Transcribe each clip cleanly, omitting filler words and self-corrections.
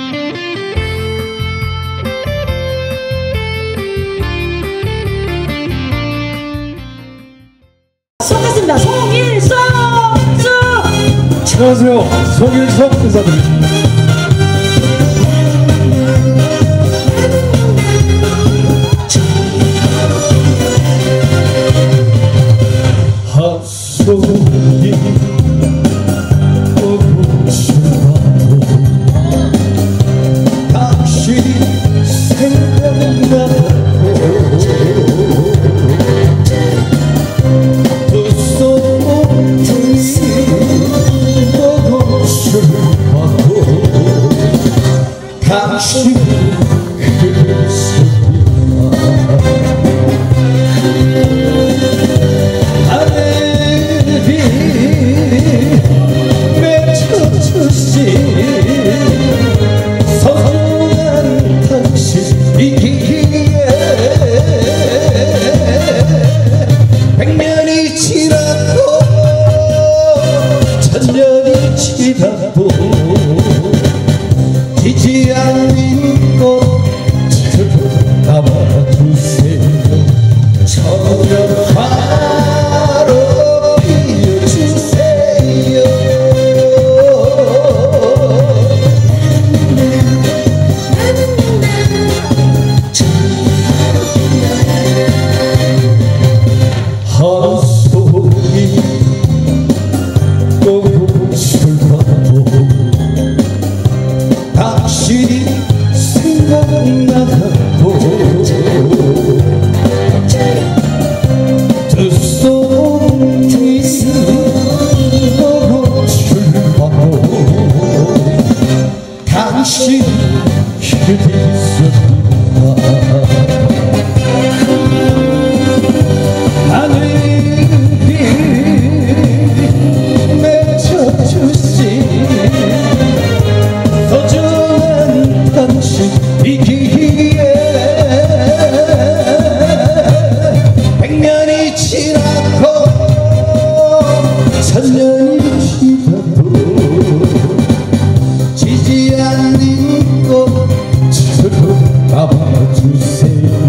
수고하셨습니다. 송일성 수. 안녕하세요, 송일성 인사드립니다. 하소이 오고 싶어도 다시 생각나고 두 손이 오고 싶어도 다시 소중한 당신이기에 백년이 지나도 천년이 지나도 지지 않는 꽃을 담아주세요. 천년화로 피워주세요. 하소이 오고 싶어도 당신이 생각나고 두 손이 오고 싶어도 당신 곁에 있었다. 하늘이 맺혀주신 소중한 당신이기에 백년이 지나고 천년이 지나도 지지 않는 꽃을 담아주세요.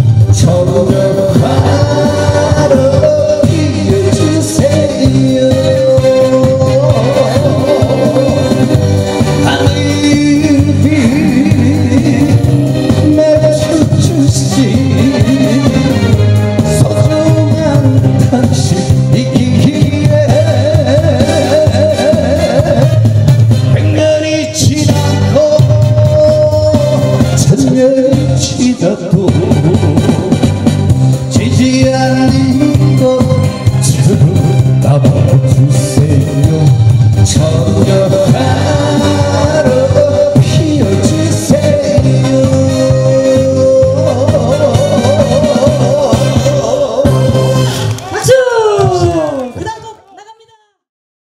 천년화로 피워주세요. 하늘이 맺혀주신 소중한 당신이기에 백년이 지나고 천년이 지나도 지지 않는